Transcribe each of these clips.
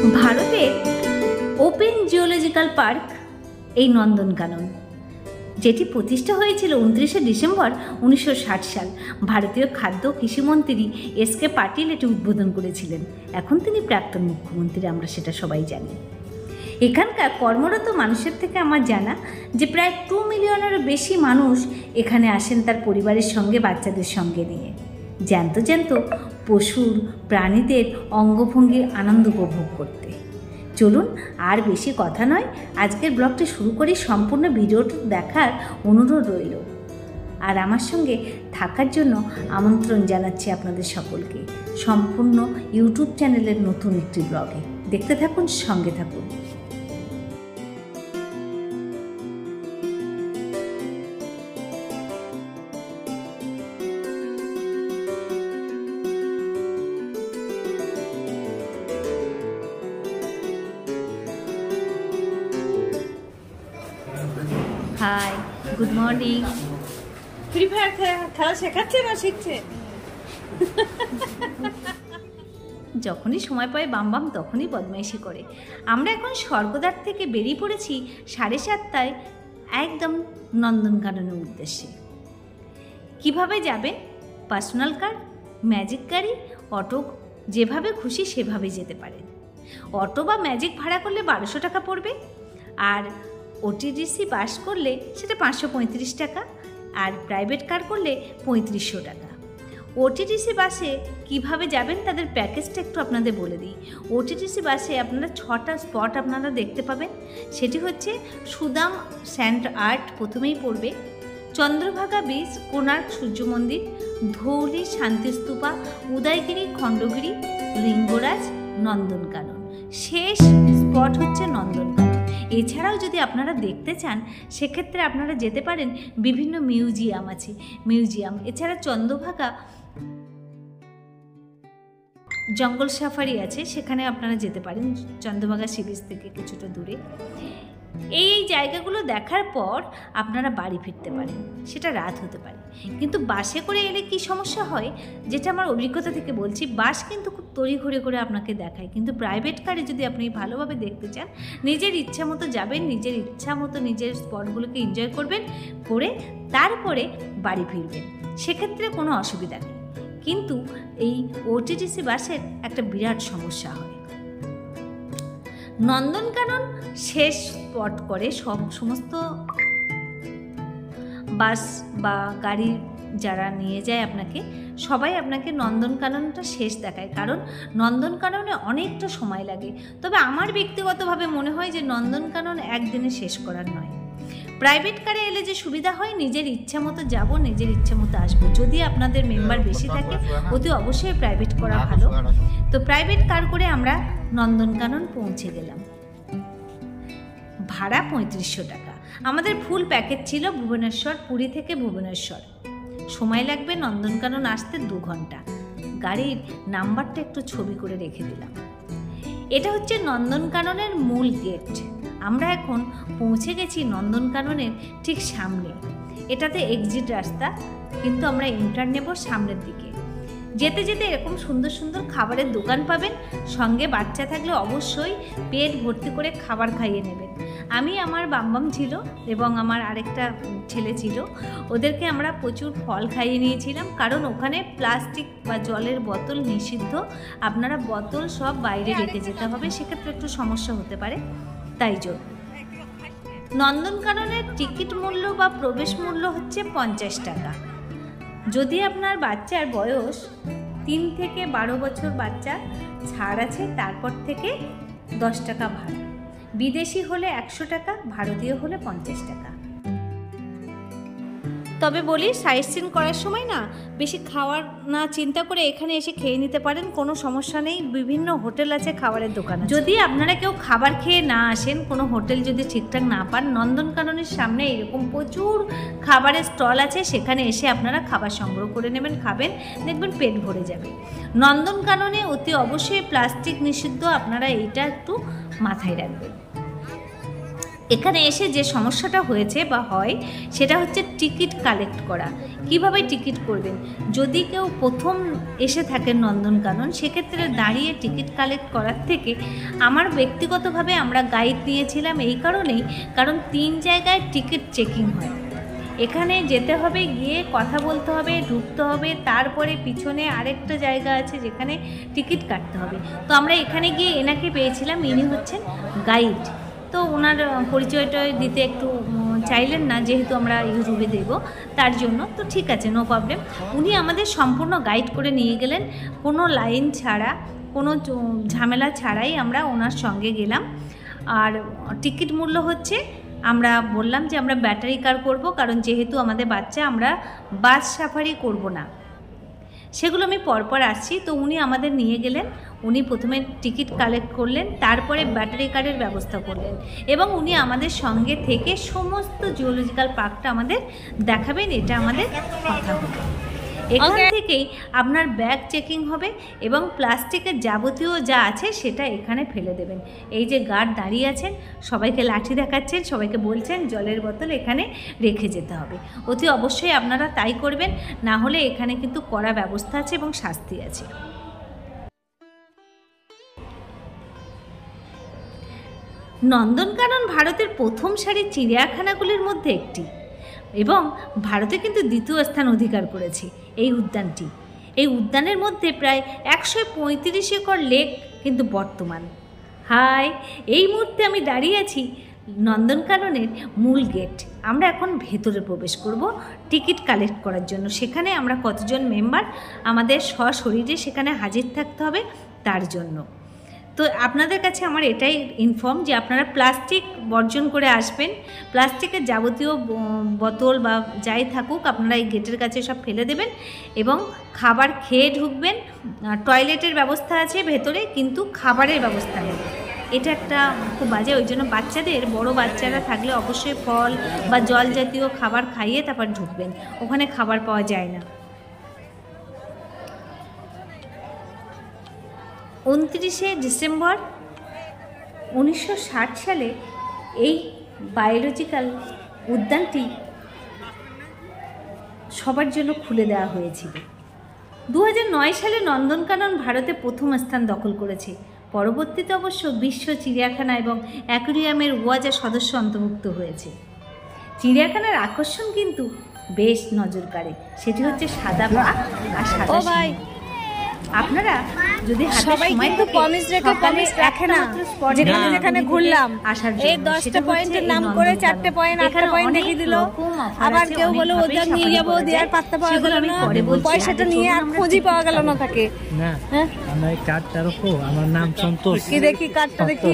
ভারতের open geological park এই নন্দনকানন, যেটি প্রতিষ্ঠা হয়েছিল 29শে ডিসেম্বর 1960 সাল। ভারতীয় খাদ্য কৃষিমন্ত্রী এস.কে. পাটিল এটি উদ্বোধন করেছিলেন। এখন তিনি প্রাক্তন মুখ্যমন্ত্রী, আমরা সেটা সবাই জানি। এখানকার কর্মরত মানুষের থেকে আমার জানা যে প্রায় 2 মিলিয়নেরও বেশি মানুষ এখানে আসেন তার পরিবারের সঙ্গে, বাচ্চাদের সঙ্গে নিয়ে জ্যান্ত জ্যান্ত পশুর প্রাণীদের অঙ্গভঙ্গির আনন্দ উপভোগ করতে। চলুন আর বেশি কথা নয়, আজকের ব্লগটি শুরু করি। সম্পূর্ণ ভিডিওটি দেখার অনুরোধ রইল, আর আমার সঙ্গে থাকার জন্য আমন্ত্রণ জানাচ্ছি আপনাদের সকলকে সম্পূর্ণ ইউটিউব চ্যানেলের নতুন একটি ব্লগে। দেখতে থাকুন, সঙ্গে থাকুন। Hi, good morning. Free fire খেলা শেখাচ্ছে না শিখছে? যখনই সময় পায় বাম তখনই বদমাইশি করে। আমরা এখন স্বর্গদ্বার থেকে বেরিয়ে পড়েছি 7:30টায় একদম নন্দনকাননের উদ্দেশ্যে। কিভাবে যাবেন? পার্সোনাল কার, ম্যাজিক গাড়ি, অটো, যেভাবে খুশি সেভাবে যেতে পারেন। অটো বা ম্যাজিক ভাড়া করলে 1200 টাকা পড়বে, আর ওটিডিসি বাস করলে সেটা 535 টাকা, আর প্রাইভেট কার করলে 3500 টাকা। ওটিডিসি বাসে কিভাবে যাবেন তাদের প্যাকেজটা একটু আপনাদের বলে দিই। ওটিডিসি বাসে আপনারা 6টা স্পট আপনারা দেখতে পাবেন। সেটি হচ্ছে সুদাম স্যান্ড আর্ট প্রথমেই পড়বে, চন্দ্রভাগা বীচ, কোণার্ক সূর্য মন্দির, ধৌলি শান্তিস্তূপা, উদয়গিরি, খণ্ডগিরি, লিঙ্গরাজ, নন্দনকানন। শেষ স্পট হচ্ছে নন্দনকানন। এছাড়াও যদি আপনারা দেখতে চান সেক্ষেত্রে আপনারা যেতে পারেন, বিভিন্ন মিউজিয়াম আছে, মিউজিয়াম। এছাড়া চন্দ্রভাগা জঙ্গল সাফারি আছে, সেখানে আপনারা যেতে পারেন চন্দ্রভাগা সি বিচ থেকে কিছুটা দূরে। এই জায়গাগুলো দেখার পর আপনারা বাড়ি ফিরতে পারেন, সেটা রাত হতে পারে। কিন্তু বাসে করে এলে কি সমস্যা হয়, যেটা আমার অভিজ্ঞতা থেকে বলছি, বাস কিন্তু খুব তড়িঘড়ি করে আপনাকে দেখায়। কিন্তু প্রাইভেট কারে যদি আপনি ভালোভাবে দেখতে চান, নিজের ইচ্ছা মতো যাবেন, নিজের ইচ্ছা মতো নিজের স্পটগুলোকে এনজয় করবেন, করে তারপরে বাড়ি ফিরবেন, সেক্ষেত্রে কোনো অসুবিধা নেই। কিন্তু এই ওটিডিসি বাসের একটা বিরাট সমস্যা হয়। নন্দনকানন শেষ স্পট করে সমস্ত বাস বা গাড়ি যারা নিয়ে যায় আপনাকে, সবাই আপনাকে নন্দনকাননটা শেষ দেখায়, কারণ নন্দনকাননে অনেকটা সময় লাগে। তবে আমার ব্যক্তিগতভাবে মনে হয় যে নন্দনকানন একদিনে শেষ করার নয়। প্রাইভেট কারে এলে যে সুবিধা হয়, নিজের ইচ্ছা মতো যাব, নিজের ইচ্ছা মতো আসবো। যদি আপনাদের মেম্বার বেশি থাকে অতি অবশ্যই প্রাইভেট করা ভালো। তো প্রাইভেট কার করে আমরা নন্দনকানন পৌঁছে গেলাম। ভাড়া 3500 টাকা। আমাদের ফুল প্যাকেজ ছিল ভুবনেশ্বর, পুরী থেকে ভুবনেশ্বর। সময় লাগবে নন্দনকানন আসতে 2 ঘন্টা। গাড়ির নাম্বারটা একটু ছবি করে রেখে দিলাম। এটা হচ্ছে নন্দনকাননের মূল গেট। আমরা এখন পৌঁছে গেছি নন্দনকাননের ঠিক সামনে। এটাতে এক্সিট রাস্তা, কিন্তু আমরা এন্টার নেব সামনের দিকে। যেতে যেতে এরকম সুন্দর সুন্দর খাবারের দোকান পাবেন। সঙ্গে বাচ্চা থাকলে অবশ্যই পেট ভর্তি করে খাবার খাইয়ে নেবেন। আমি, আমার বাম ছিল এবং আমার আরেকটা ছেলে ছিল, ওদেরকে আমরা প্রচুর ফল খাইয়ে নিয়েছিলাম, কারণ ওখানে প্লাস্টিক বা জলের বোতল নিষিদ্ধ। আপনারা বোতল সব বাইরে রেখে যেতে হবে, সেক্ষেত্রে একটু সমস্যা হতে পারে, তাই জন্য। নন্দনকাননের টিকিট মূল্য বা প্রবেশ মূল্য হচ্ছে 50 টাকা। যদি আপনার বাচ্চার বয়স 3 থেকে 12 বছর বাচ্চা, ছাড় আছে, তারপর থেকে 10 টাকা ভাড়া। বিদেশি হলে 100 টাকা, ভারতীয় হলে 50 টাকা। তবে বলি, সাইট সিন করার সময় না বেশি খাওয়ার না চিন্তা করে এখানে এসে খেয়ে নিতে পারেন, কোনো সমস্যা নেই। বিভিন্ন হোটেল আছে, খাবারের দোকান আছে। যদি আপনারা কেউ খাবার খেয়ে না আসেন, কোনো হোটেল যদি ঠিকঠাক না পান, নন্দনকাননের সামনে এরকম প্রচুর খাবারের স্টল আছে, সেখানে এসে আপনারা খাবার সংগ্রহ করে নেবেন, খাবেন, দেখবেন পেট ভরে যাবে। নন্দনকাননে অতি অবশ্যই প্লাস্টিক নিষিদ্ধ, আপনারা এইটা একটু মাথায় রাখবেন। এখানে এসে যে সমস্যাটা হয়েছে বা হয় সেটা হচ্ছে টিকিট কালেক্ট করা। কিভাবে টিকিট করবেন? যদি কেউ প্রথম এসে থাকেন নন্দনকানন, সেক্ষেত্রে দাঁড়িয়ে টিকিট কালেক্ট করার থেকে আমার ব্যক্তিগতভাবে আমরা গাইড নিয়েছিলাম এই কারণেই, কারণ 3 জায়গায় টিকিট চেকিং হয়। এখানে যেতে হবে, গিয়ে কথা বলতে হবে, ঢুকতে হবে, তারপরে পিছনে আরেকটা জায়গা আছে যেখানে টিকিট কাটতে হবে। তো আমরা এখানে গিয়ে এনাকে পেয়েছিলাম, ইনি হচ্ছেন গাইড। তো ওনার পরিচয়টা দিতে একটু চাইলেন না, যেহেতু আমরা ইউটিউবে দেব তার জন্য। তো ঠিক আছে, নো প্রবলেম। উনি আমাদের সম্পূর্ণ গাইড করে নিয়ে গেলেন, কোনো লাইন ছাড়া, কোনো ঝামেলা ছাড়াই আমরা ওনার সঙ্গে গেলাম। আর টিকিট মূল্য হচ্ছে, আমরা বললাম যে আমরা ব্যাটারি কার করব, কারণ যেহেতু আমাদের বাচ্চা, আমরা বাস সাফারি করব না। সেগুলো আমি পরপর আসছি। তো উনি আমাদের নিয়ে গেলেন, উনি প্রথমে টিকিট কালেক্ট করলেন, তারপরে ব্যাটারি কার্ডের ব্যবস্থা করলেন, এবং উনি আমাদের সঙ্গে থেকে সমস্ত জুওলজিক্যাল পার্কটা আমাদের দেখাবেন, এটা আমাদের কথা হলো। এখান থেকেই আপনার ব্যাগ চেকিং হবে এবং প্লাস্টিকের যাবতীয় যা আছে সেটা এখানে ফেলে দেবেন। এই যে গার্ড দাঁড়িয়ে আছেন, সবাইকে লাঠি দেখাচ্ছেন, সবাইকে বলছেন জলের বোতল এখানে রেখে যেতে হবে। অতি অবশ্যই আপনারা তাই করবেন, না হলে এখানে কিন্তু কড়া ব্যবস্থা আছে এবং শাস্তি আছে। নন্দনকানন ভারতের প্রথম সারির চিড়িয়াখানাগুলির মধ্যে একটি, এবং ভারতে কিন্তু দ্বিতীয় স্থান অধিকার করেছে এই উদ্যানটি। এই উদ্যানের মধ্যে প্রায় 135 একর লেক কিন্তু বর্তমান। হাই, এই মুহূর্তে আমি দাঁড়িয়ে আছি নন্দনকাননের মূল গেট। আমরা এখন ভেতরে প্রবেশ করব টিকিট কালেক্ট করার জন্য। সেখানে আমরা কতজন মেম্বার, আমাদের সশরীরে সেখানে হাজির থাকতে হবে তার জন্য। তো আপনাদের কাছে আমার এটাই ইনফর্ম যে আপনারা প্লাস্টিক বর্জন করে আসবেন। প্লাস্টিকের যাবতীয় বোতল বা যাই থাকুক আপনারা এই গেটের কাছে সব ফেলে দেবেন এবং খাবার খেয়ে ঢুকবেন। টয়লেটের ব্যবস্থা আছে ভেতরে, কিন্তু খাবারের ব্যবস্থা নেই। এটা একটা খুব বাজে। ওই জন্য বাচ্চাদের, বড় বাচ্চারা থাকলে অবশ্যই ফল বা জল জাতীয় খাবার খাইয়ে তারপর ঢুকবেন, ওখানে খাবার পাওয়া যায় না। 29শে ডিসেম্বর 1960 সালে এই বায়োলজিক্যাল উদ্যানটি সবার জন্য খুলে দেওয়া হয়েছিল। 2009 সালে নন্দনকানন ভারতে প্রথম স্থান দখল করেছে। পরবর্তীতে অবশ্য বিশ্ব চিড়িয়াখানা এবং অ্যাকোয়ারিয়ামের ওয়াজা সদস্য অন্তর্ভুক্ত হয়েছে। চিড়িয়াখানার আকর্ষণ কিন্তু বেশ নজর কাড়ে, সেটি হচ্ছে সাদা বাঘ আর সাদা সিংহ। আপনারা যদি সবাই কিন্তু কমিস রাখে না, যেখানে যেখানে ঘুরলাম এই 10টা পয়েন্টের নাম করে 4টে পয়েন্ট 8টা পয়েন্ট দেখিয়ে দিল। আবার কেউ বলে ওদের নিয়ে যাবো, দেওয়ার পাত্তা পাওয়া গেল না, পয়সাটা নিয়ে আর খোঁজই পাওয়া গেল না তাকে। আমার কার্ডটা রাখো, আমার নাম সন্তোষ। কি দেখি কার্ডটা, দেখি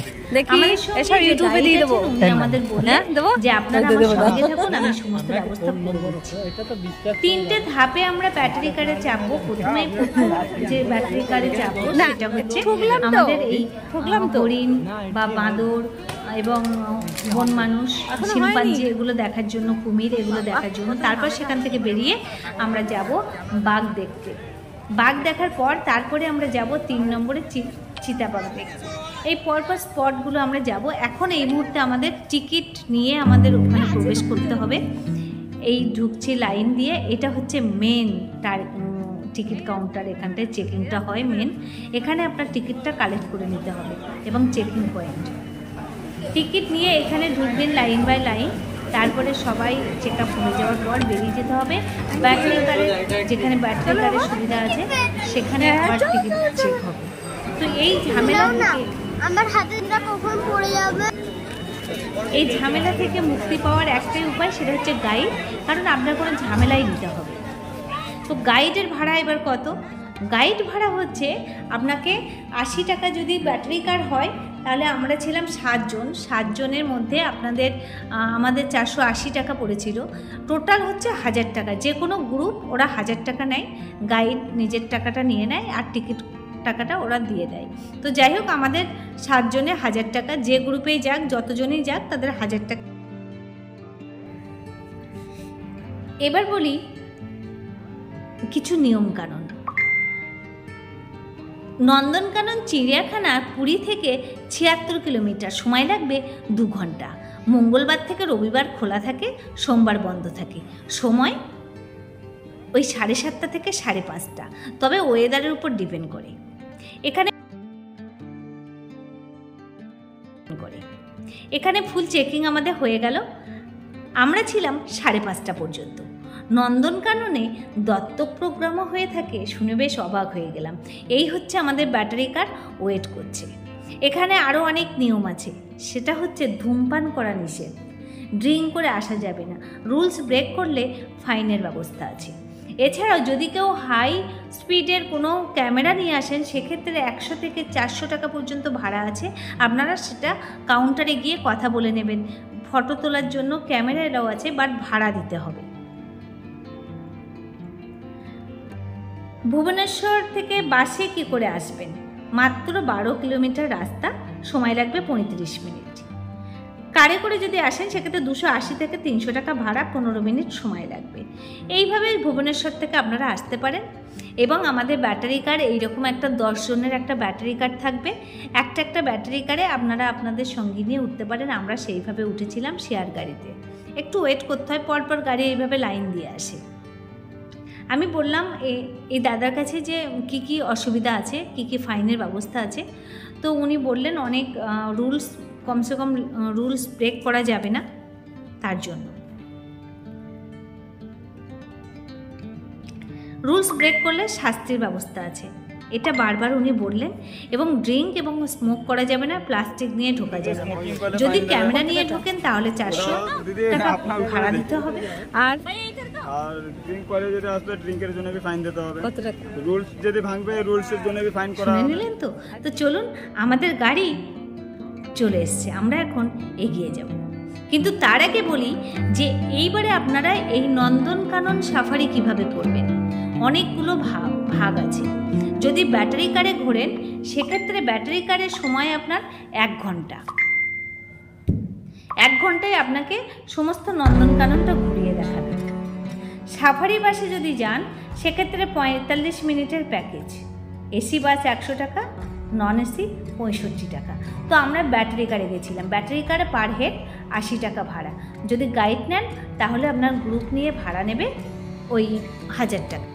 এসব ইউটিউবে দিয়ে দেবো। আমাদের বলে দেবো যে আপনারা আমার সঙ্গে থাকুন, আমি সমস্ত ব্যবস্থা করে দিচ্ছি। 3টে ধাপে আমরা ব্যাটারি কারে চাপবো। প্রথমে যে ব্যাটারি কারে চাপবো সেটা হচ্ছে আমাদের এই হরিণ বা বাঁদর এবং বন মানুষ, শিম্পাঞ্জি এগুলো দেখার জন্য, কুমির এগুলো দেখার জন্য। তারপর সেখান থেকে বেরিয়ে আমরা যাব বাঘ দেখতে। বাঘ দেখার পর তারপরে আমরা যাব 3 নম্বরে চিতাবাঘ দেখতে। এই পরপর স্পটগুলো আমরা যাব। এখন এই মুহূর্তে আমাদের টিকিট নিয়ে আমাদের ওখানে প্রবেশ করতে হবে। এই ঢুকছি লাইন দিয়ে, এটা হচ্ছে মেন টিকিট কাউন্টার। এখানটায় চেকিংটা হয় মেন। এখানে আপনার টিকিটটা কালেক্ট করে নিতে হবে এবং চেকিং পয়েন্ট। টিকিট নিয়ে এখানে ঢুকবেন লাইন বাই লাইন। তারপরে সবাই চেক আপ হয়ে যাওয়ার পর বেরিয়ে যেতে হবে। ব্যাটারি কারে, যেখানে ব্যাটারি কারের সুবিধা আছে সেখানে আবার টিকিট চেক হবে। তো এই ঝামেলা থেকে আমার হাতেটা কখন পড়ে যাবে, এই ঝামেলা থেকে মুক্তি পাওয়ার একটাই উপায়, সেটা হচ্ছে গাইড। কারণ আপনার কোনো ঝামেলাই নিতে হবে। তো গাইডের ভাড়া এবার কত? গাইড ভাড়া হচ্ছে আপনাকে 80 টাকা। যদি ব্যাটারি কার হয় তাহলে আমরা ছিলাম 7 জন। 7 জনের মধ্যে আমাদের 480 টাকা পড়েছিল। টোটাল হচ্ছে 1000 টাকা। যে কোনো গ্রুপ ওরা 1000 টাকা নেয়, গাইড নিজের টাকাটা নিয়ে নেয় আর টিকিট টাকাটা ওরা দিয়ে দেয়। তো যাই হোক, আমাদের 7 জনে 1000 টাকা। যে গ্রুপেই যাক, যতজনই যাক, তাদের 1000 টাকা। এবার বলি কিছু নিয়ম কানুন। নন্দনকানন চিড়িয়াখানা পুরী থেকে 76 কিলোমিটার, সময় লাগবে 2 ঘন্টা। মঙ্গলবার থেকে রবিবার খোলা থাকে, সোমবার বন্ধ থাকে। সময় ওই 7:30 থেকে 5:30, তবে ওয়েদারের উপর ডিপেন্ড করে। এখানে ফুল চেকিং আমাদের হয়ে গেল। আমরা ছিলাম 5:30 পর্যন্ত। নন্দনকাননে দত্তক প্রোগ্রামও হয়ে থাকে, শুনে বেশ অবাক হয়ে গেলাম। এই হচ্ছে আমাদের ব্যাটারি কার ওয়েট করছে। এখানে আরও অনেক নিয়ম আছে, সেটা হচ্ছে ধূমপান করা নিষেধ, ড্রিঙ্ক করে আসা যাবে না, রুলস ব্রেক করলে ফাইনের ব্যবস্থা আছে। এছাড়াও যদি কেউ হাই স্পিডের কোনো ক্যামেরা নিয়ে আসেন, সেক্ষেত্রে 100 থেকে 400 টাকা পর্যন্ত ভাড়া আছে। আপনারা সেটা কাউন্টারে গিয়ে কথা বলে নেবেন। ফটো তোলার জন্য ক্যামেরা এলাও আছে, বাট ভাড়া দিতে হবে। ভুবনেশ্বর থেকে বাসে কি করে আসবেন? মাত্র 12 কিলোমিটার রাস্তা, সময় লাগবে 35 মিনিট। কারে করে যদি আসেন সেক্ষেত্রে 280 থেকে 300 টাকা ভাড়া, 15 মিনিট সময় লাগবে। এইভাবে ভুবনেশ্বর থেকে আপনারা আসতে পারেন। এবং আমাদের ব্যাটারি কার এইরকম একটা 10 জনের একটা ব্যাটারি কার থাকবে। একটা ব্যাটারি কারে আপনারা আপনাদের সঙ্গী নিয়ে উঠতে পারেন। আমরা সেইভাবে উঠেছিলাম শেয়ার গাড়িতে। একটু ওয়েট করতে হয়, পরপর গাড়ি এইভাবে লাইন দিয়ে আসে। আমি বললাম এই দাদার কাছে যে কি কি অসুবিধা আছে, কি কি ফাইনের ব্যবস্থা আছে। তো উনি বললেন অনেক রুলস, কমসে কম রুলস ব্রেক করা যাবে না, তার জন্য। রুলস ব্রেক করলে শাস্তির ব্যবস্থা আছে, এটা বারবার উনি বললেন। এবং ড্রিঙ্ক এবং স্মোক করা যাবে না, প্লাস্টিক নিয়ে ঢোকা যাবে না। যদি ক্যামেরা নিয়ে ঢোকেন তাহলে 400 টাকা ভাড়া দিতে হবে। আর ড্রিঙ্ক করে যেটা আসবে, ড্রিঙ্কের জন্য भी ফাইন দিতে হবে। কত টাকা? রুলস যদি ভাঙবে, রুলসের জন্য भी ফাইন করা হবে। শুনে নিলেন তো? তো চলুন, আমাদের গাড়ি চলে এসছে, আমরা এখন এগিয়ে যাব। কিন্তু তার আগে বলি যে এইবারে আপনারা এই নন্দনকানন সাফারি কিভাবে করবেন। অনেকগুলো ভাগ আছে। যদি ব্যাটারি কারে ঘোরেন, সেক্ষেত্রে ব্যাটারি কারের সময় আপনার 1 ঘন্টা। 1 ঘন্টায় আপনাকে সমস্ত নন্দনকাননটা ঘুরিয়ে দেখাবে। সাফারি বাসে যদি যান, সেক্ষেত্রে 45 মিনিটের প্যাকেজ। এসি বাস 100 টাকা, নন এসি 65 টাকা। তো আমরা ব্যাটারি কারে গেছিলাম। ব্যাটারি কারে পার হেড 80 টাকা ভাড়া। যদি গাইড নেন তাহলে আপনার গ্রুপ নিয়ে ভাড়া নেবে ওই 1000 টাকা।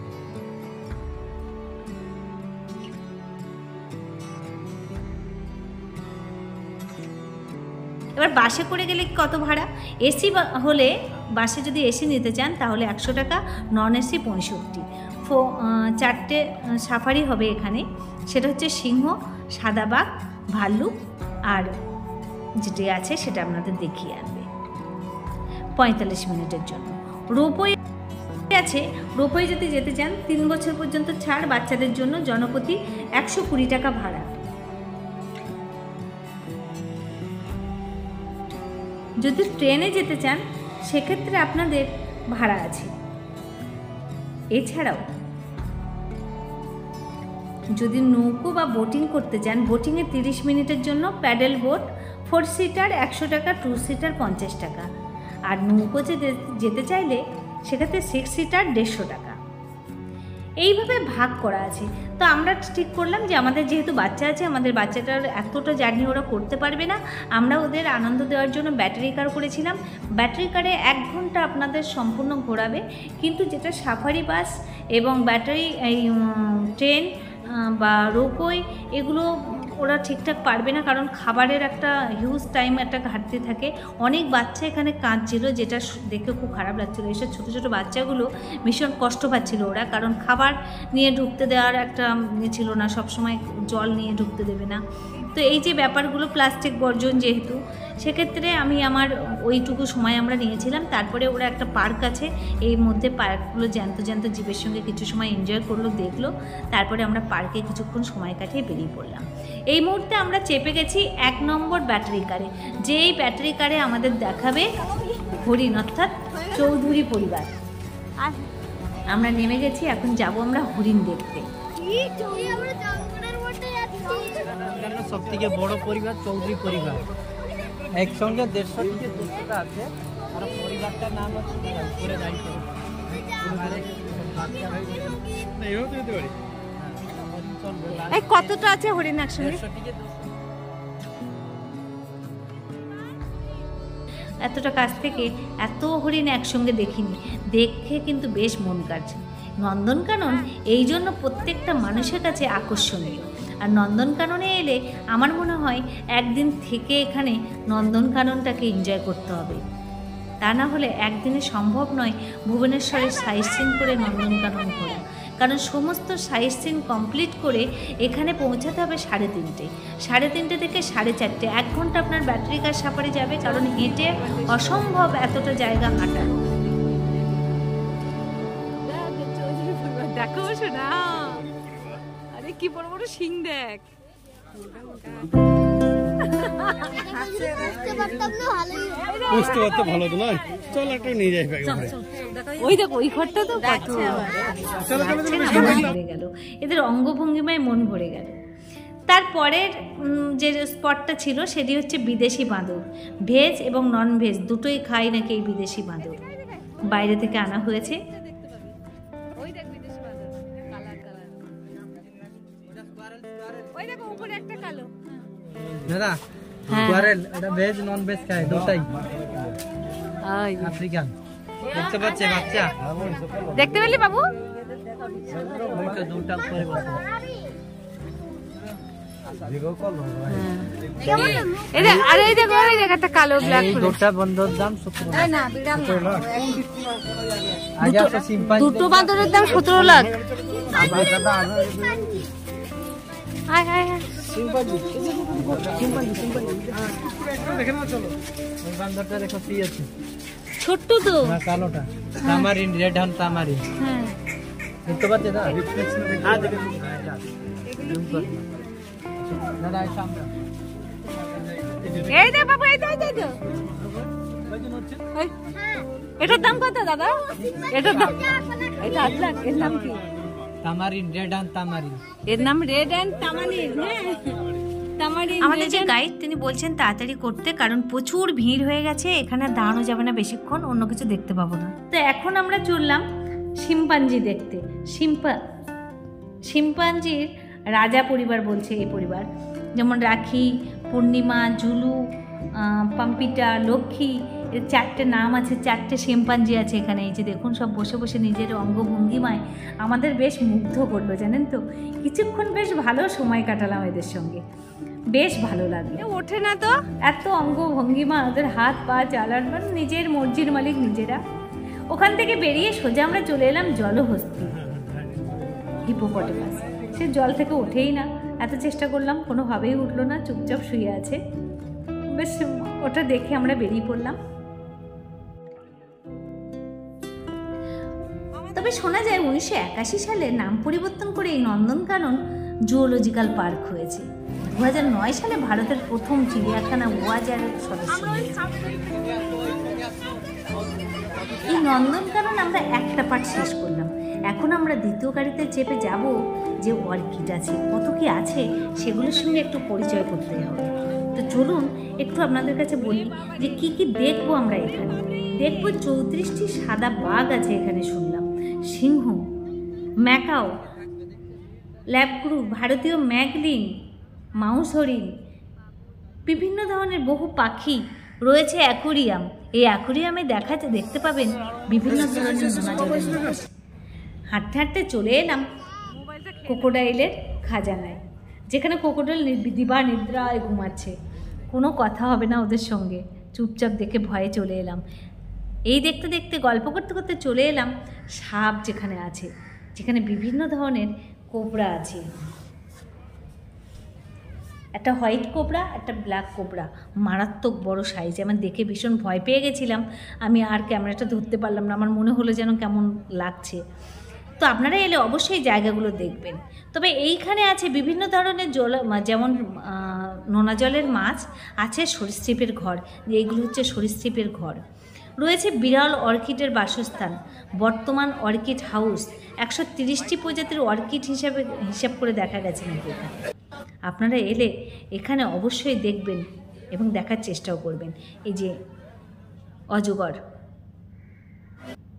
এবার বাসে করে গেলে কত ভাড়া? এসি হলে, বাসে যদি এসি নিতে চান তাহলে 100 টাকা, নন এসি 65। 4টে সাফারি হবে এখানে, সেটা হচ্ছে সিংহ, সাদাবাগ, ভাল্লুক আর যেটি আছে সেটা আপনাদের দেখিয়ে আনবে 45 মিনিটের জন্য। রোপওয়ে আছে, রোপওয়ে যদি যেতে চান 3 বছর পর্যন্ত ছাড়, বাচ্চাদের জন্য জনপ্রতি 120 টাকা ভাড়া। যদি ট্রেনে যেতে চান সেক্ষেত্রে আপনাদের ভাড়া আছে। এছাড়াও যদি নৌকো বা বোটিং করতে চান, বোটিংয়ে 30 মিনিটের জন্য প্যাডেল বোট 4 সিটার 100 টাকা, 2 সিটার 50 টাকা। আর নৌকোতে যেতে চাইলে সেক্ষেত্রে 6 সিটার 150 টাকা। এইভাবে ভাগ করা আছে। তো আমরা ঠিক করলাম যে আমাদের যেহেতু বাচ্চা আছে, আমাদের বাচ্চাটার এতটা জার্নি ওরা করতে পারবে না, আমরা ওদের আনন্দ দেওয়ার জন্য ব্যাটারি কার করেছিলাম। ব্যাটারি কারে 1 ঘন্টা আপনাদের সম্পূর্ণ ঘোরাবে। কিন্তু যেটা সাফারি বাস এবং ব্যাটারি এই ট্রেন বা রোপওয়ে, এগুলো ওরা ঠিকঠাক পারবে না, কারণ খাবারের একটা হিউজ টাইম একটা ঘাটতি থাকে। অনেক বাচ্চা এখানে কাঁদছিল, যেটা দেখে খুব খারাপ লাগছিলো। এইসব ছোটো ছোটো বাচ্চাগুলো ভীষণ কষ্ট পাচ্ছিল ওরা, কারণ খাবার নিয়ে ঢুকতে দেওয়ার একটা ছিল না, সবসময় জল নিয়ে ঢুকতে দেবে না। তো এই যে ব্যাপারগুলো, প্লাস্টিক বর্জন যেহেতু, সেক্ষেত্রে আমি আমার ওইটুকু সময় আমরা নিয়েছিলাম। তারপরে ওরা একটা পার্ক আছে, এই মধ্যে পার্কগুলো জ্যান্ত জ্যান্ত জীবের সঙ্গে কিছু সময় এনজয় করলো, দেখলো। তারপরে আমরা পার্কে কিছুক্ষণ সময় কাটিয়ে বেরিয়ে পড়লাম। এই মুহূর্তে আমরা চেপে গেছি 1 নম্বর ব্যাটারি কারে। যেই ব্যাটারি কারে আমাদের দেখাবে হরিণ, অর্থাৎ চৌধুরী পরিবার। আমরা নেমে গেছি, এখন যাব আমরা হরিণ দেখতে। সব থেকে বড় পরিবার চৌধুরী পরিবার, একসঙ্গে 150 থেকে 200টা আছে। আর পরিবারটার নাম হচ্ছে উপরে দাঁড়িয়ে এই কতটা আছে হরিণ একসঙ্গে? এতটা কাছ থেকে এত হরিণ একসঙ্গে দেখিনি, দেখে কিন্তু বেশ মন কাড়ছে। নন্দনকানন এই জন্য প্রত্যেকটা মানুষের কাছে আকর্ষণীয়। আর নন্দনকাননে এলে আমার মনে হয় একদিন থেকে এখানে নন্দনকাননটাকে এনজয় করতে হবে, তা না হলে একদিনে সম্ভব নয় ভুবনেশ্বরের সাইট সিন করে নন্দনকানন ঘোরা। কারণ সমস্ত সাইট সিন কমপ্লিট করে এখানে পৌঁছাতে হবে 3:30, 3:30 থেকে 4:30, 1 ঘন্টা আপনার ব্যাটারি কার সাফারে যাবে, কারণ হেঁটে অসম্ভব এতটা জায়গা হাঁটা। দেখো শোনা, আরে কি বড় বড় শিং দেখ। বুঝতে পারতে ভালো তো নয়, চল একটা নিয়ে যাই ব্যাগে। ওই দেখো ওই ঘরটা তো ভরে গেল, এদের অঙ্গভঙ্গিমায় মন ভরে গেল। তারপরের যে স্পটটা ছিল সেটি হচ্ছে বিদেশি বাঁদর। ভেজ এবং নন ভেজ দুটোই খায় নাকি এই বিদেশি বাঁদর, বাইরে থেকে আনা হয়েছে। দাদা কোয়ারেল এটা ভেজ নন ভেজ খায় দুটাই, আফ্রিকান। দেখতে পাচ্ছে বাচ্চা, দেখতে পেলি বাবু? ওইটা দুটা করে বসে। আরে এই দেখো ওই দেখ একটা কালো ব্ল্যাক এই দুটা বন্ধর দাম 17 লাখ। আগে একটা সিম্পাঞ্জি, দুটো বাঁদরের দাম 17 লাখ। আয় আয় আয় সিম্পাঞ্জি দেখে নাও, চলো। ওই বান্দরটা দেখো কি আছে, ছোট্ট তো না কালোটা তামারিন, রেড হ্যান্ড তামারিন। হ্যাঁ দেখতে পাচ্ছে না? হ্যাঁ দেখেছি। দাদা এই সামনে এই দে বাবু, এই দে এটার দাম কত দাদা? এটার দাম এটা 8 লাখ। এর নাম কি? Tamarin, red hand tamarin. এর নাম রেড এন্ড তামারিন। হ্যাঁ তামারিন। আমাদের যে গাইড তিনি বলছেন তাড়াতাড়ি করতে, কারণ প্রচুর ভিড় হয়ে গেছে, এখানে দাঁড়ানো যাবে না বেশিক্ষণ, অন্য কিছু দেখতে পাবো না। তো এখন আমরা চললাম শিম্পাঞ্জি দেখতে। শিম্পাঞ্জির রাজা পরিবার বলছে এই পরিবার, যেমন রাখি, পূর্ণিমা, জুলু, পাম্পিটা, লক্ষ্মী, এর 4টে নাম আছে, 4টে শিম্পাঞ্জি আছে এখানে। এই যে দেখুন সব বসে বসে নিজের অঙ্গভঙ্গিমায় আমাদের বেশ মুগ্ধ করলো, জানেন তো। কিছুক্ষণ বেশ ভালো সময় কাটালাম এদের সঙ্গে, বেশ ভালো লাগলো। ওঠে না তো এত অঙ্গভঙ্গিমা, ওদের হাত পা চালান, মানে নিজের মর্জির মালিক নিজেরা। ওখান থেকে বেরিয়ে সোজা আমরা চলে এলাম জলহস্তী, হিপোপটেমাস। সে জল থেকে ওঠেই না, এত চেষ্টা করলাম কোনোভাবেই উঠলো না, চুপচাপ শুয়ে আছে। বেশ ওটা দেখে আমরা বেরিয়ে পড়লাম। তবে শোনা যায় 1981 সালে নাম পরিবর্তন করে এই নন্দনকানন জুওলজিক্যাল পার্ক হয়েছে। 2009 সালে ভারতের প্রথম চিড়িয়াখানা ওয়াজারের সদস্য হয়েছে। এই নন্দনকানন আমরা একটা পার্ট শেষ করলাম, এখন আমরা দ্বিতীয় গাড়িতে চেপে যাব, যে অর্কিড আছে, কত কি আছে সেগুলোর সঙ্গে একটু পরিচয় করতে হবে। তো চলুন একটু আপনাদের কাছে বলি যে কি কি দেখবো আমরা এখানে। দেখবো 34টি সাদা বাঘ আছে এখানে শুনলাম, সিংহ, ম্যাকাও, ল্যাবক্রু, ভারতীয় ম্যাগলিং, মাউস হরিণ, বিভিন্ন ধরনের বহু পাখি রয়েছে। অ্যাকোরিয়াম, এই অ্যাকোরিয়ামে দেখতে পাবেন বিভিন্ন ধরনের নোনা জলের মাছ। হাঁটতে হাঁটতে চলে এলাম ক্রোকোডাইলের খাজানায়, যেখানে ক্রোকোডাইল দিবা নিদ্রায় ঘুমাচ্ছে, কোনো কথা হবে না ওদের সঙ্গে, চুপচাপ দেখে ভয়ে চলে এলাম। এই দেখতে দেখতে গল্প করতে করতে চলে এলাম সাপ যেখানে আছে, যেখানে বিভিন্ন ধরনের কোবরা আছে। একটা হোয়াইট কোবরা, একটা ব্ল্যাক কোবরা, মারাত্মক বড় সাইজ। আমার দেখে ভীষণ ভয় পেয়ে গেছিলাম, আমি আর ক্যামেরাটা ধরতে পারলাম না, আমার মনে হলো যেন কেমন লাগছে। তো আপনারা এলে অবশ্যই জায়গাগুলো দেখবেন। তবে এইখানে আছে বিভিন্ন ধরনের যেমন নোনা জলের মাছ আছে, সরীসৃপের ঘর, এইগুলো হচ্ছে সরীসৃপের ঘর। রয়েছে বিরল অর্কিডের বাসস্থান, বর্তমান অর্কিড হাউস, 130টি প্রজাতির অর্কিড হিসাব করে দেখা গেছে নাকি এখানে। আপনারা এলে এখানে অবশ্যই দেখবেন এবং দেখার চেষ্টাও করবেন। এই যে অজগর,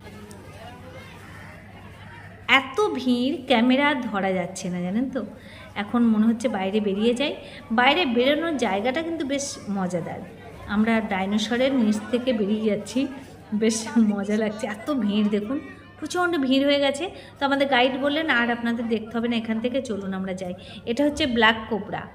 এত ভিড় ক্যামেরা ধরা যাচ্ছে না, জানেন তো। এখন মনে হচ্ছে বাইরে বেরিয়ে যাই। বাইরে বেরোনোর জায়গাটা কিন্তু বেশ মজাদার। আমরা ডাইনোসরের নিচ থেকে বেরিয়ে যাচ্ছি, বেশ মজা লাগছে। এত ভিড় দেখুন, প্রচণ্ড ভিড় হয়ে গেছে। তো আমাদের গাইড বললেন আর আপনাদের দেখতে হবে না, এখান থেকে চলুন আমরা যাই। এটা হচ্ছে ব্ল্যাক কোবরা।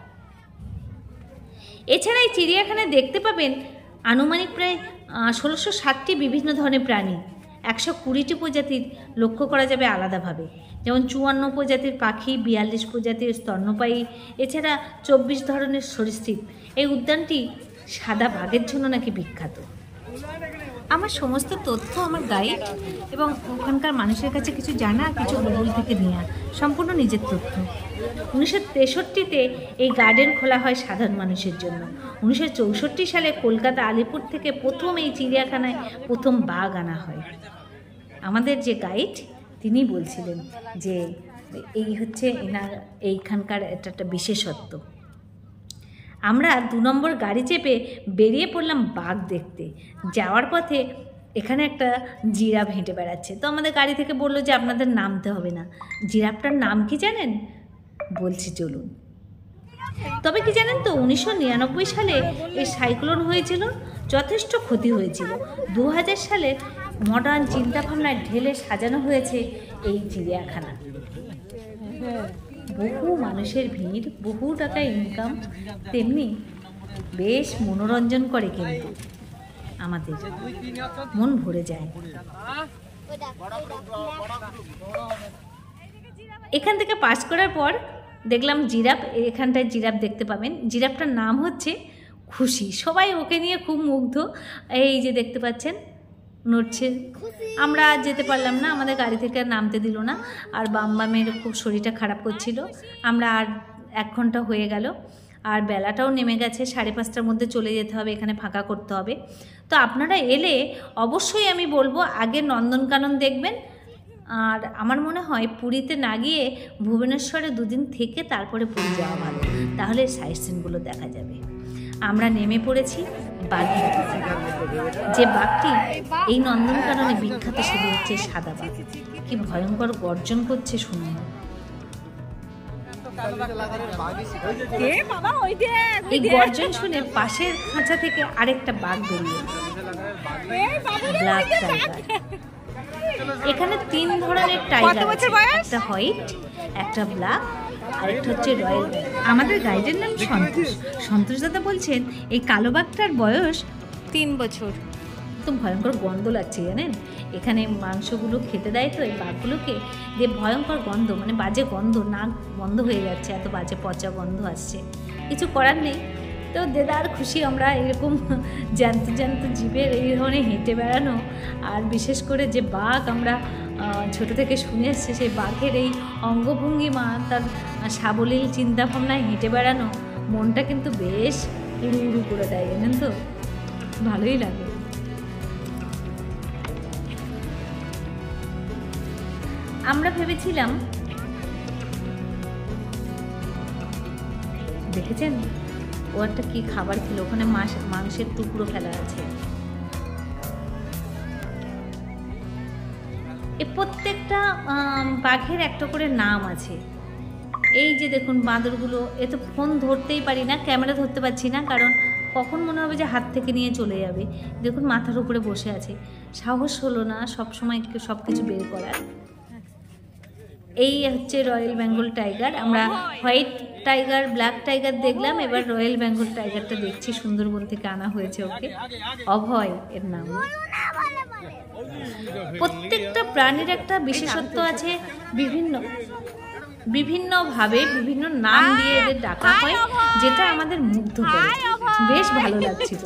এছাড়া এই চিড়িয়াখানায় দেখতে পাবেন আনুমানিক প্রায় 1660টি বিভিন্ন ধরনের প্রাণী, 120টি প্রজাতির লক্ষ্য করা যাবে আলাদাভাবে, যেমন 54 প্রজাতির পাখি, 42 প্রজাতির স্তন্যপায়ী, এছাড়া 24 ধরনের সরীসৃপ। এই উদ্যানটি সাদা বাঘের জন্য নাকি বিখ্যাত। আমার সমস্ত তথ্য আমার গাইড এবং ওখানকার মানুষের কাছে কিছু জানা, কিছু গুগল থেকে নেওয়া, সম্পূর্ণ নিজের তথ্য। 1963-তে এই গার্ডেন খোলা হয় সাধারণ মানুষের জন্য। 1964 সালে কলকাতা আলিপুর থেকে প্রথম এই চিড়িয়াখানায় প্রথম বাঘ আনা হয়। আমাদের যে গাইড তিনি বলছিলেন যে এই হচ্ছে এইখানকার একটা বিশেষত্ব। আমরা 2 নম্বর গাড়ি চেপে বেরিয়ে পড়লাম বাঘ দেখতে। যাওয়ার পথে এখানে একটা জিরাফ হেঁটে বেড়াচ্ছে। তো আমাদের গাড়ি থেকে বললো যে আপনাদের নামতে হবে না। জিরাফটার নাম কি জানেন? বলছি চলুন। তবে কি জানেন তো, 1999 সালে এই সাইক্লোন হয়েছিল, যথেষ্ট ক্ষতি হয়েছিল। 2000 সালে মডার্ন চিন্তাভাবনায় ঢেলে সাজানো হয়েছে এই চিড়িয়াখানা। বহু মানুষের ভিড়, বহু টাকা ইনকাম, তেমনি বেশ মনোরঞ্জন করে, কিন্তু আমাদের মন ভরে যায়। এখান থেকে পাস করার পর দেখলাম জিরাফ। এখানটায় জিরাফ দেখতে পাবেন। জিরাফটার নাম হচ্ছে খুশি। সবাই ওকে নিয়ে খুব মুগ্ধ। এই যে দেখতে পাচ্ছেন নড়ছে। আমরা যেতে পারলাম না, আমাদের গাড়ি থেকে নামতে দিল না। আর বামের খুব শরীরটা খারাপ করছিল। আমরা আর 1 ঘন্টা হয়ে গেল, আর বেলাটাও নেমে গেছে। 5:30টার মধ্যে চলে যেতে হবে, এখানে ফাঁকা করতে হবে। তো আপনারা এলে অবশ্যই আমি বলবো আগে নন্দনকানন দেখবেন। আর আমার মনে হয় পুরীতে না গিয়ে ভুবনেশ্বরে 2 দিন থেকে তারপরে পুরী যাওয়া ভালো, তাহলে সাইট সিনগুলো দেখা যাবে। আমরা নেমে পড়েছি বাঘের কাছে। যে বাঘটি এই নন্দনকাননে বিখ্যাত সেটি হচ্ছে সাদা বাঘ। কি ভয়ঙ্কর গর্জন করছে শুনুন। এই গর্জন শুনে পাশের খাঁচা থেকে আরেকটা বাঘ বেরিয়ে, ব্ল্যাক টাইগার। এখানে 3 ধরনের টাইগার আছে, একটা হোয়াইট, একটা ব্ল্যাক, আরেকটা হচ্ছে রয়্যাল। আমাদের গাইডের নাম সন্তোষ। সন্তোষ দাদা বলছেন এই কালো বাঘটার বয়স 3 বছর। তো ভয়ঙ্কর গন্ধ লাগছে জানেন। এখানে মাংসগুলো খেতে দেয় তো এই বাঘগুলোকে, যে ভয়ঙ্কর গন্ধ, মানে বাজে গন্ধ, নাক বন্ধ হয়ে যাচ্ছে, এত বাজে পচা গন্ধ আসছে। কিছু করার নেই। তো দেদার খুশি আমরা এরকম জ্যান্ত জ্যান্ত জীবের এই ধরনের হেঁটে বেড়ানো। আর বিশেষ করে যে বাঘ আমরা ছোটো থেকে শুনে এসছি, সেই বাঘের এই অঙ্গভঙ্গিমা, তার সাবলীল চিন্তাভাবনায় হেঁটে বেড়ানো, মনটা কিন্তু বেশ উড়ু উড়ু করে দেয়, জানেন তো, ভালোই লাগে। আমরা ভেবেছিলাম, দেখেছেন ও একটা কি খাবার খেলো, ওখানে মাংসের টুকরো ফেলা আছে। এ প্রত্যেকটা বাঘের একটা করে নাম আছে। এই যে দেখুন বাঁদরগুলো, এ তো ফোন ধরতেই পারি না, ক্যামেরা ধরতে পারছি না, কারণ কখন মনে হবে যে হাত থেকে নিয়ে চলে যাবে। দেখুন মাথার উপরে বসে আছে, সাহস হলো না সবসময় সব কিছু বের করার। এই হচ্ছে রয়্যাল বেঙ্গল টাইগার। আমরা হোয়াইট টাইগার, ব্ল্যাক টাইগার দেখলাম, এবার রয়্যাল বেঙ্গল টাইগারটা দেখছি। সুন্দরবন থেকে আনা হয়েছে ওকে, অভয় এর নাম। প্রত্যেকটা প্রাণীর একটা বিশেষত্ব আছে, বিভিন্নভাবে বিভিন্ন নাম দিয়ে এদের ডাকা হয়, যেটা আমাদের মুগ্ধ করে। বেশ ভালো লাগছিল।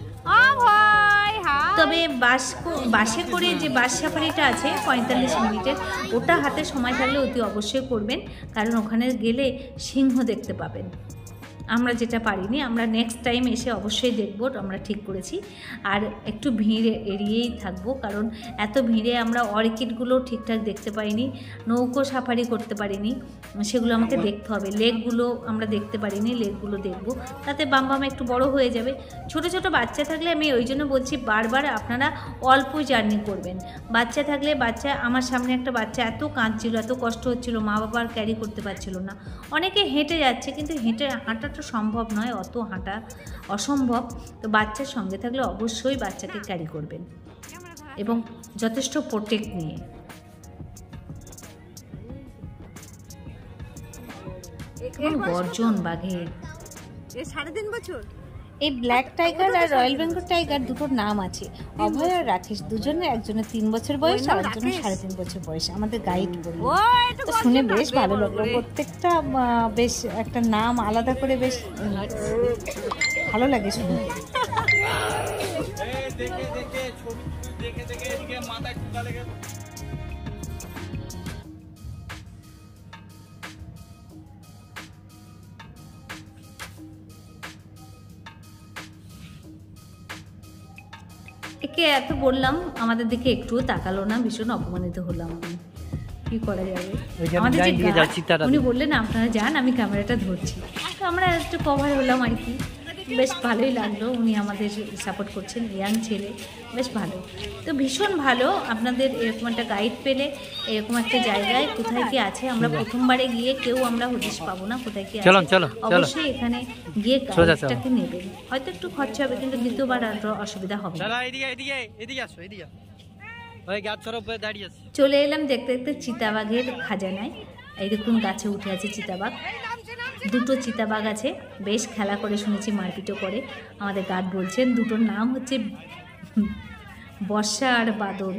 তবে বাসে করে যে বাস সাফারিটা আছে 45 মিনিটের, ওটা হাতে সময় থাকলে অতি অবশ্যই করবেন, কারণ ওখানে গেলে সিংহ দেখতে পাবেন। আমরা যেটা পারিনি, আমরা নেক্সট টাইম এসে অবশ্যই দেখব, আমরা ঠিক করেছি। আর একটু ভিড় এড়িয়েই থাকবো, কারণ এত ভিড়ে আমরা অর্কিডগুলো ঠিকঠাক দেখতে পাইনি, নৌকো সাফারি করতে পারিনি, সেগুলো আমাকে দেখতে হবে। লেকগুলো আমরা দেখতে পারিনি, লেকগুলো দেখবো, তাতে বাম একটু বড় হয়ে যাবে। ছোট ছোট বাচ্চা থাকলে আমি ওই জন্য বলছি বারবার আপনারা অল্প জার্নি করবেন। বাচ্চা থাকলে, আমার সামনে একটা বাচ্চা এত কাঁদছিল, এত কষ্ট হচ্ছিল, মা বাবা আর ক্যারি করতে পারছিল না। অনেকে হেঁটে যাচ্ছে, কিন্তু হাঁটাটা সম্ভব নয়, অত হাঁটা অসম্ভব। তো বাচ্চার সঙ্গে থাকলে অবশ্যই বাচ্চাকে ক্যারি করবেন এবং যথেষ্ট প্রোটেক্ট নিয়ে। গর্জন বাঘের 3.5 বছর। এই ব্ল্যাক টাইগার আর রয়্যাল বেঙ্গল টাইগার দুটোর নাম আছে, অভয় আর রাকেশ। দুজনের, একজনের 3 বছর বয়স আর একজনের 3.5 বছর বয়স। আমাদের গাইড বলল, তো শুনে বেশ ভালো লাগলো। প্রত্যেকটা বেশ একটা নাম আলাদা করে, বেশ ভালো লাগে শুনে। একে এত বললাম, আমাদের দিকে একটুও তাকালো না, ভীষণ অপমানিত হলাম। কি করা যাবে, আমাদের যে উনি বললেন আপনারা যান, আমি ক্যামেরাটা ধরছি। তো আমরা একটু কভার হলাম আর কি, বেশ ভালোই লাগলো। উনি আমাদের সাপোর্ট করছেন, ইয়াং ছেলে, বেশ ভালো। তো ভীষণ ভালো আপনাদের এরকম একটা গাইড পেলে, এরকম একটা জায়গায় কোথায় কি আছে। আমরা প্রথমবারে গিয়ে কেউ আমরা হদিশ পাবো না কোথায় কি আছে। অবশ্যই এখানে গিয়ে গাইডটাকে নেবেন, হয়তো একটু খরচা হবে, কিন্তু দ্বিতীয়বার আর অসুবিধা হবে না। চলে এলাম দেখতে দেখতে চিতাবাঘের খাজানায়। এই দেখুন গাছে উঠে আছে চিতাবাঘ, দুটো চিতাবাঘ আছে, বেশ খেলা করে, শুনেছি মারপিটও করে। আমাদের গার্ড বলছেন দুটোর নাম হচ্ছে বর্ষা আর বাদল।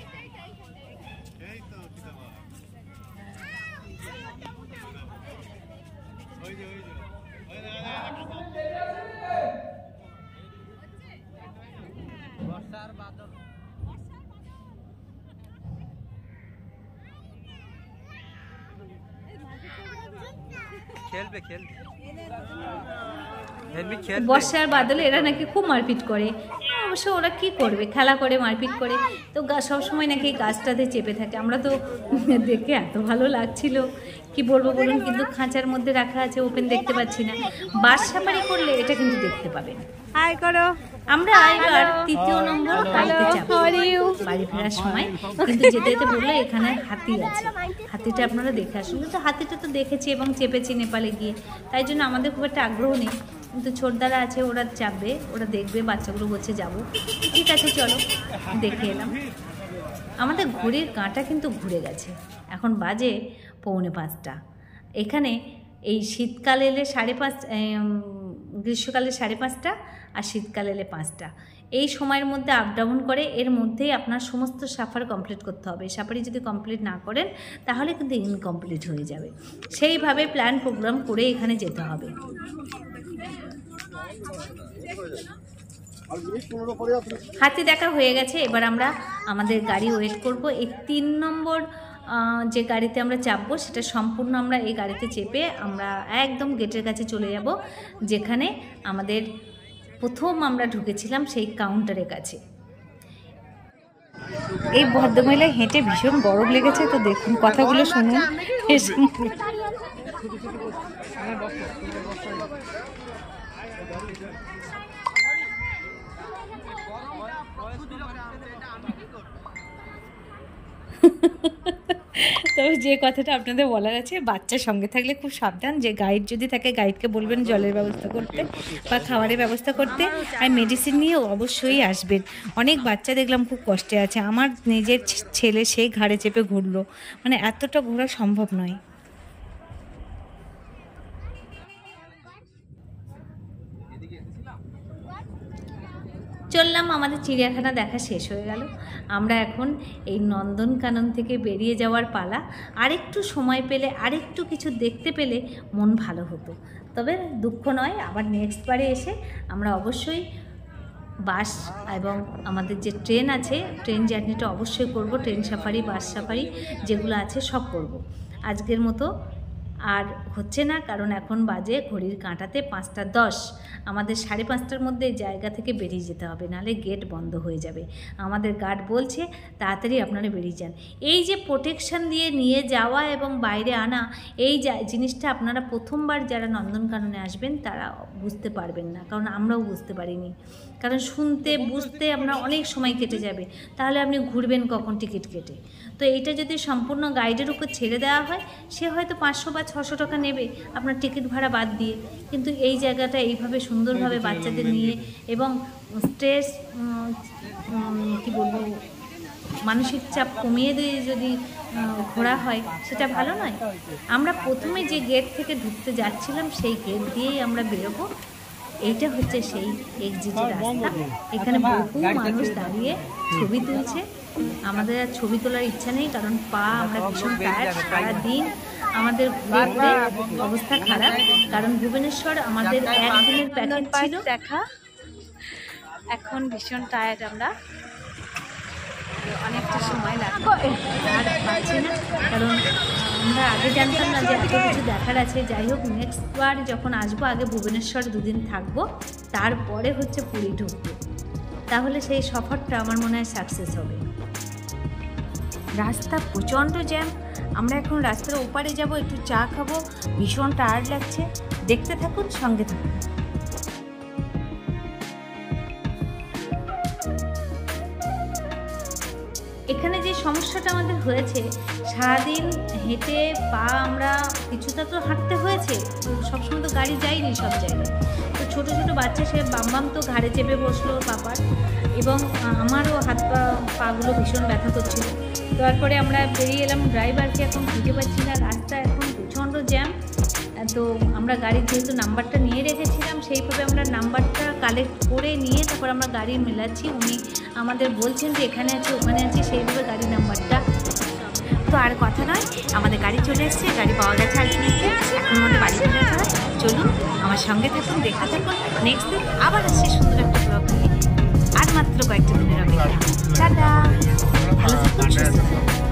বর্ষার বাদলে এরা নাকি খুব মারপিট করে। অবশ্য ওরা কি করবে, খেলা করে, মারপিট করে। তো সবসময় নাকি গাছটাতে চেপে থাকে। আমরা তো দেখে এত ভালো লাগছিল, কি বলবো বলুন। কিন্তু খাঁচার মধ্যে রাখা আছে, ওপেন দেখতে পাচ্ছি না। বাস সাফারি করলে এটা কিন্তু দেখতে পাবেন। হাই করো। আমরা এবার 3য় নম্বর গাড়িতে চাপবো বাড়ি ফেরার সময়। কিন্তু যেতে যেতে বললো এখানে হাতি আছে, হাতিটা আপনারা দেখে আসুন। তো হাতিটা তো দেখেছি এবং চেপেছি নেপালে গিয়ে, তাই জন্য আমাদের খুব একটা আগ্রহ নেই। কিন্তু ছোটদারা আছে, ওরা চাপবে, ওরা দেখবে, বাচ্চাগুলো বলছে যাবো। ঠিক আছে চলো, দেখে এলাম। আমাদের ঘড়ির কাঁটা কিন্তু ঘুরে গেছে, এখন বাজে 4:45। এখানে এই শীতকালে এলে 5:30, গ্রীষ্মকালে 5:30 আর শীতকালে এলে 5টা। এই সময়ের মধ্যে আপ ডাউন করে, এর মধ্যেই আপনার সমস্ত সাফার কমপ্লিট করতে হবে। সাফারি যদি কমপ্লিট না করেন তাহলে কিন্তু ইনকমপ্লিট হয়ে যাবে। সেইভাবে প্ল্যান প্রোগ্রাম করে এখানে যেতে হবে। হাতি দেখা হয়ে গেছে, এবার আমরা আমাদের গাড়ি ওয়েট করব। এই 3 নম্বর যে গাড়িতে আমরা চাপবো, সেটা সম্পূর্ণ আমরা এই গাড়িতে চেপে আমরা একদম গেটের কাছে চলে যাব, যেখানে আমাদের প্রথম আমরা ঢুকেছিলাম সেই কাউন্টারের কাছে। এই ভদ্রমহিলা হেঁটে ভীষণ গরম লেগেছে, তো দেখুন কথাগুলো শুনুন। তবে যে কথাটা আপনাদের বলার আছে, বাচ্চার সঙ্গে থাকলে খুব সাবধান। যে গাইড যদি থাকে, গাইডকে বলবেন জলের ব্যবস্থা করতে বা খাবারের ব্যবস্থা করতে, আর মেডিসিন নিয়ে অবশ্যই আসবেন। অনেক বাচ্চা দেখলাম খুব কষ্টে আছে। আমার নিজের ছেলে সেই ঘাড়ে চেপে ঘুরলো, মানে এতটা ঘোরা সম্ভব নয়। চললাম, আমাদের চিড়িয়াখানা দেখা শেষ হয়ে গেল। আমরা এখন এই নন্দনকানন থেকে বেরিয়ে যাওয়ার পালা। আরেকটু সময় পেলে, আরেকটু কিছু দেখতে পেলে মন ভালো হতো। তবে দুঃখ নয়, আবার নেক্সট বারে এসে আমরা অবশ্যই বাস এবং আমাদের যে ট্রেন আছে, ট্রেন জার্নিটা অবশ্যই করব। ট্রেন সাফারি, বাস সাফারি যেগুলো আছে সব করব। আজকের মতো আর হচ্ছে না, কারণ এখন বাজে ঘড়ির কাঁটাতে 5:10। আমাদের 5:30টার মধ্যে জায়গা থেকে বেরিয়ে যেতে হবে, নাহলে গেট বন্ধ হয়ে যাবে। আমাদের গার্ড বলছে তাড়াতাড়ি আপনারা বেরিয়ে যান। এই যে প্রোটেকশন দিয়ে নিয়ে যাওয়া এবং বাইরে আনা, এই জিনিসটা আপনারা প্রথমবার যারা নন্দনকাননে আসবেন তারা বুঝতে পারবেন না, কারণ আমরাও বুঝতে পারিনি। কারণ শুনতে বুঝতে আপনার অনেক সময় কেটে যাবে, তাহলে আপনি ঘুরবেন কখন টিকিট কেটে? তো এইটা যদি সম্পূর্ণ গাইডের উপর ছেড়ে দেওয়া হয়, সে হয়তো 500 বা 600 টাকা নেবে আপনার টিকিট ভাড়া বাদ দিয়ে। কিন্তু এই জায়গাটা এইভাবে সুন্দরভাবে বাচ্চাদের নিয়ে এবং স্ট্রেস কী বলবো, মানসিক চাপ কমিয়ে দিয়ে যদি ঘোরা হয়, সেটা ভালো নয়? আমরা প্রথমে যে গেট থেকে ঢুকতে যাচ্ছিলাম সেই গেট দিয়েই আমরা বেরোবো। এইটা হচ্ছে সেই এক্সিটের রাস্তা। এখানে বহু মানুষ দাঁড়িয়ে ছবি তুলছে। আমাদের আর ছবি তোলার ইচ্ছা নেই, কারণ আমরা ভীষণ টায়ার্ড। সারাদিন আমাদের ঘুরে ঘুরে অবস্থা খারাপ, কারণ ভুবনেশ্বর আমাদের একদিনের প্যাকেজ ছিল দেখা। এখন ভীষণ টায়ার্ড, আমরা অনেকটা সময় লাগবে আর পাচ্ছি না, কারণ আমরা আগে জানতাম না যে এত কিছু দেখার আছে। যাই হোক, নেক্সট বার যখন আসবো আগে ভুবনেশ্বর 2 দিন থাকবো, তারপরে হচ্ছে পুরী ঢুকবো। তাহলে সেই সফরটা আমার মনে হয় সাকসেস হবে। রাস্তা প্রচণ্ড জ্যাম। আমরা এখন রাস্তার ওপারে যাব, একটু চা খাবো, ভীষণ টায়ার্ড লাগছে। দেখতে থাকুন, সঙ্গে থাকুন। এখানে যে সমস্যাটা আমাদের হয়েছে, সারাদিন হেঁটে আমরা কিছুটা তো হাঁটতে হয়েছে, সবসময় তো গাড়ি যায়নি সব জায়গায়। তো ছোটো ছোটো বাচ্চা, সে বাম তো ঘাড়ে চেপে বসলো পাপার, এবং আমারও হাত পাগুলো ভীষণ ব্যথা করছিল। তারপরে আমরা বেরিয়ে এলাম, ড্রাইভারকে এখন খুঁজে পাচ্ছি না, রাস্তা এখন প্রচণ্ড জ্যাম। তো আমরা গাড়ির যেহেতু নাম্বারটা নিয়ে রেখেছিলাম, সেইভাবে আমরা নাম্বারটা কালেক্ট করে নিয়ে তারপর আমরা গাড়ি মেলাচ্ছি। উনি আমাদের বলছেন যে এখানে আছে ওখানে আছে, সেইভাবে গাড়ির নাম্বারটা। তো আর কথা নয়, আমাদের গাড়ি চলে এসছে, গাড়ি পাওয়া গেছে আলটিমেটলি। এখন আমাদের বাড়ি ফেরার পালা। চলুন আমার সঙ্গে থাকুন, দেখতে থাকুন। নেক্সট দিন আবার আসছে সুন্দর একটা ব্লগ নিয়ে। আর মাত্র কয়েকটা দিনের অপেক্ষা। টাটা, ভালো থাকুন, সুস্থ থাকুন।